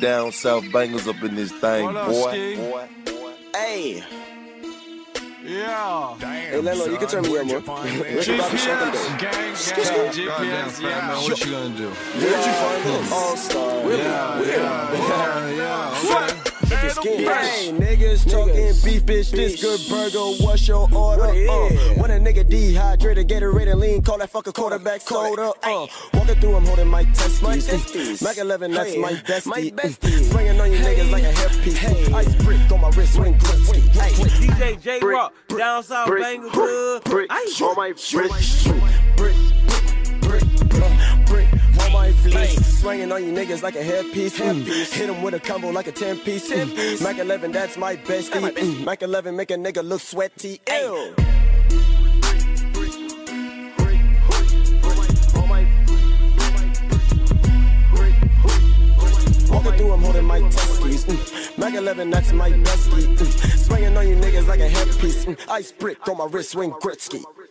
down south bangers up in this thing, boy. Hey. Yeah. Damn, hey, Lelo, you can turn me on, man. Where's your Bobby Shark and Gang, GPS, yeah. What you gonna do? Where'd you find this? All-Star. Really? Yeah. Okay. Hey, niggas talking beef, bitch. This good burger. What's your order? When a nigga dehydrated, get it ready and lean. Call that fucker quarterback soda. Walking through, I'm holding my testes. Mac 11, that's my bestie. Swinging on you niggas like a hairpiece. Ice brick on my wrist, swing Gretzky. DJ J Rock, down south bangers. Brick on my wrist. Brick on my fleece. Swinging on you niggas like a hairpiece. Hit him with a combo like a 10-piece. Mac 11, that's my bestie. Mac 11 make a nigga look sweaty. Ew. Walking through, I'm holding my testes. Mac 11, that's my bestie. Swinging on you niggas like a hairpiece. Ice brick on my wrist, swing Gretzky.